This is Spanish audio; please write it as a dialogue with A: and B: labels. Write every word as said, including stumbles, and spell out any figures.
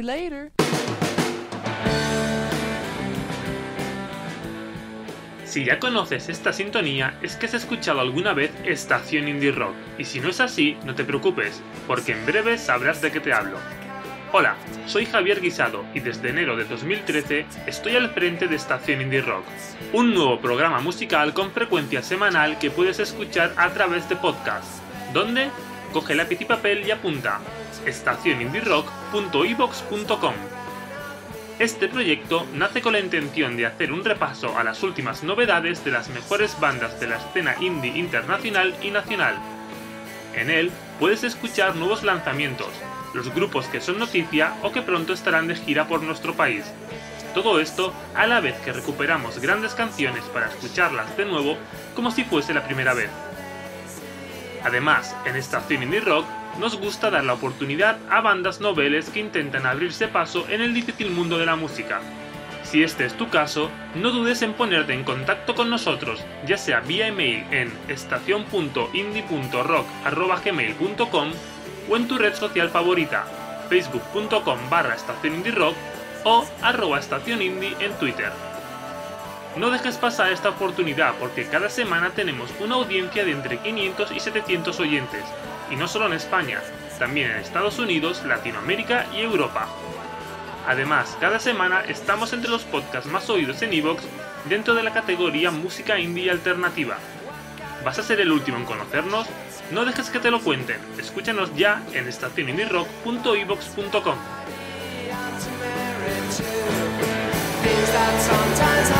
A: later.
B: Si ya conoces esta sintonía, es que has escuchado alguna vez Estación Indie Rock, y si no es así, no te preocupes, porque en breve sabrás de qué te hablo. Hola, soy Javier Guisado y desde enero de dos mil trece estoy al frente de Estación Indie Rock, un nuevo programa musical con frecuencia semanal que puedes escuchar a través de podcast. ¿Dónde? Coge lápiz y papel y apunta estación indie rock punto i vox punto com. Este proyecto nace con la intención de hacer un repaso a las últimas novedades de las mejores bandas de la escena indie internacional y nacional. En él puedes escuchar nuevos lanzamientos, los grupos que son noticia o que pronto estarán de gira por nuestro país. Todo esto a la vez que recuperamos grandes canciones para escucharlas de nuevo como si fuese la primera vez. Además, en Estación Indie Rock nos gusta dar la oportunidad a bandas noveles que intentan abrirse paso en el difícil mundo de la música. Si este es tu caso, no dudes en ponerte en contacto con nosotros, ya sea vía email en estación punto indie punto rock arroba gmail punto com o en tu red social favorita, facebook punto com barra estación indie rock o arroba estación indie en Twitter. No dejes pasar esta oportunidad porque cada semana tenemos una audiencia de entre quinientos y setecientos oyentes, y no solo en España, también en Estados Unidos, Latinoamérica y Europa. Además, cada semana estamos entre los podcasts más oídos en iVoox dentro de la categoría Música Indie y Alternativa. ¿Vas a ser el último en conocernos? No dejes que te lo cuenten, escúchanos ya en estación indie rock punto i vox punto com.
C: Things that sometimes